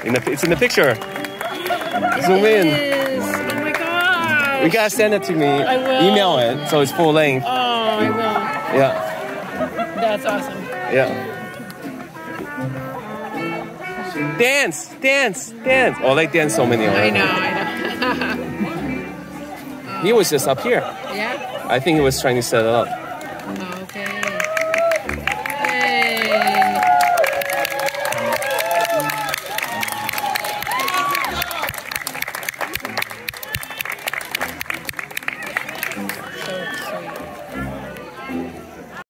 It's in the picture. Zoom in. Oh my god. You gotta send it to me. I will. Email it so it's full length. Oh, I will. Yeah. That's awesome. Yeah. Dance. Oh, they dance so many already. I know. He was just up here. Yeah. I think he was trying to set it up.